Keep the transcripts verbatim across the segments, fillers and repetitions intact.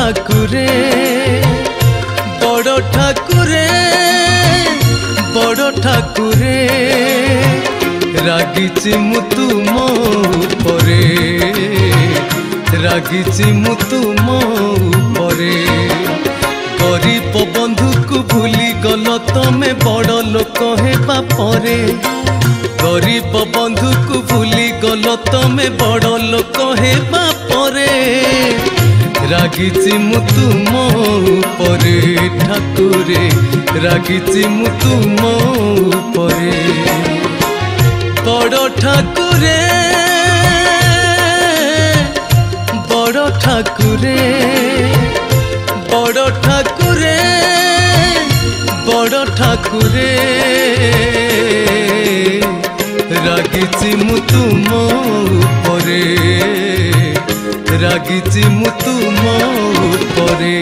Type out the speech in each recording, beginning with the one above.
ठाकुरे बड़ ठाकुरे बड़ ठाकुरे रागिची मु तुम उपरे रागिची मु तुम उपरे गरीब बंधु को भूली गल तमे बड़ लोक हेबा परे गरीब बंधु को भूली गल तमे बड़ लोक हेबा परे रागिची मु तुम उपरे ठाकुरे रागिची मु तुम उपरे बड़ ठाकुरे बड़ ठाकुरे बड़ ठाकुरे बड़ ठाकुरे रागिची मु तुम उपरे रागिची मु तुम उपरे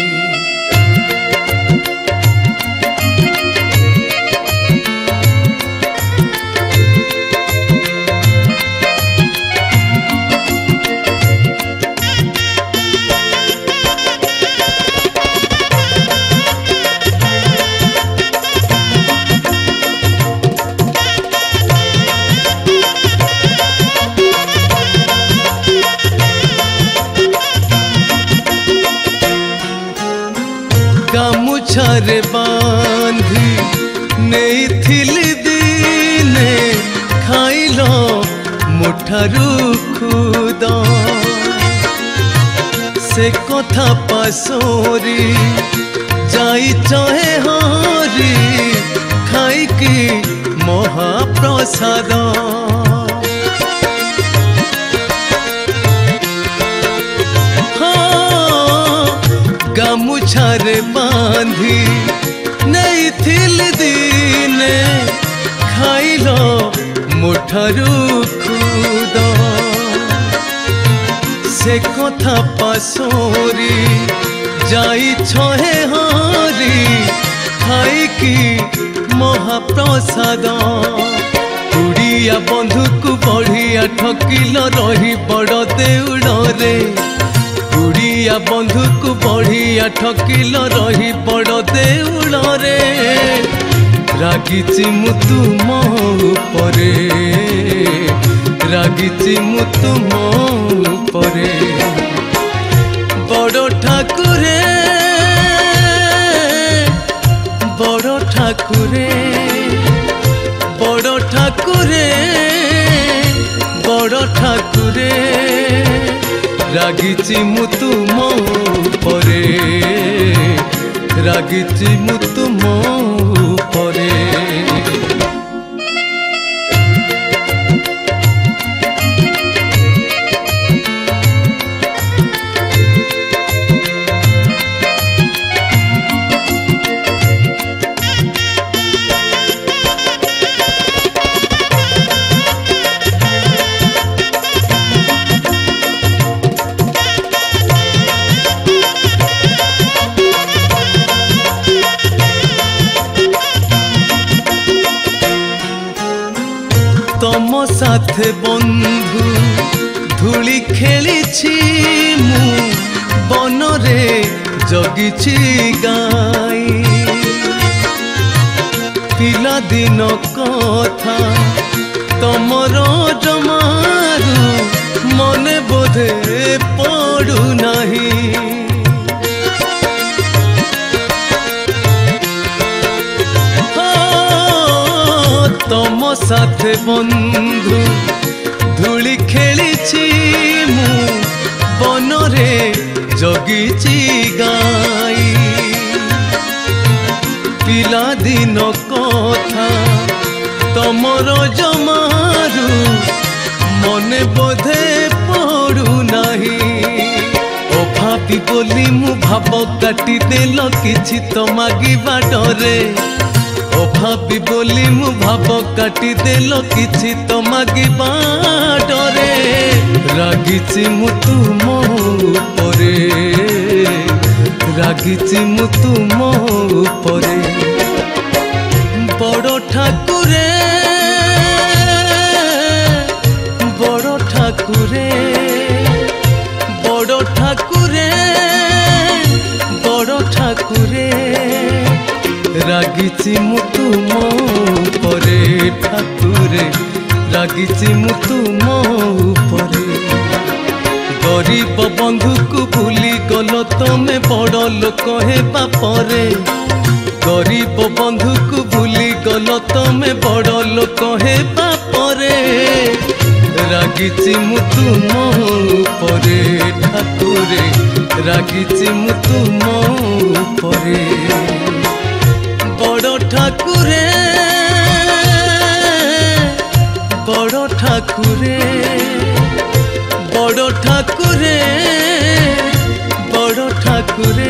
गामुछारे बांधी नहीं थिली दिने खाइल मुठारू खुद से कथा पासोरी जाई चहे हरी खाइकी महाप्रसाद गामुछारे बांधी नहीं थिल दिने खाइल मुठारू खुद से कथा पासोरी जाई छहे हरी खाइकी महाप्रसाद उड़िया बंधु को बढ़िया ठकिल रही बड़ देउड़े उड़िया बंधु को बढ़िया ठकिल रही बड़ देउड़े रागिची मु तुम उपरे रागिची मु तुम उपरे बड़ ठाकुरे बड़ ठाकुरे बड़ ठाकुरे बड़ ठाकुरे रागिची मु तुम उपरे रागिची मु तुम उपरे तम साथे बंधु धूली खेली मु बनरे जगिछि गाई पिला दिन कथा तमर जमारू मने बोधे पड़ू नहीं तम साथे बंधु धूली खेली मु बनरे जगिछि गाई पिला दिन कथा तमर जमारू मने बोधे पड़ू नहीं अभावी बोली मु भाव काटी देल किछि तो मागिबा डरे अभावी बोली मु भाव काटी देल किछि तो मागिबा डरे रागिछि मु तुम उपरे रागिछि मु तुम उपरे बड़ ठाकुरे बड़ ठाकुरे बड़ ठाकुरे रागिची मु तुम उपरे ठाकुरे रागिची मु तुम उपरे गरीब बंधु को भूली गल तमे बड़ लोक हेबा परे गरीब बंधु को भूली गल तमे बड़ लोक हेबा परे रागिची मु तुम उपरे ठाकुरे रागिची मु तुम उपरे बड़ ठाकुरे बड़ ठाकुरे बड़ ठाकुरे बड़ ठाकुरे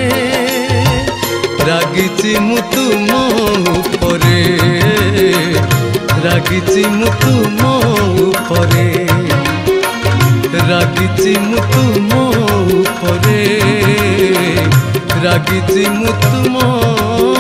रागिची मु तुम उपरे रागिची मु तुम उपरे रागिची मु तुम उपरे रागिची मु तुम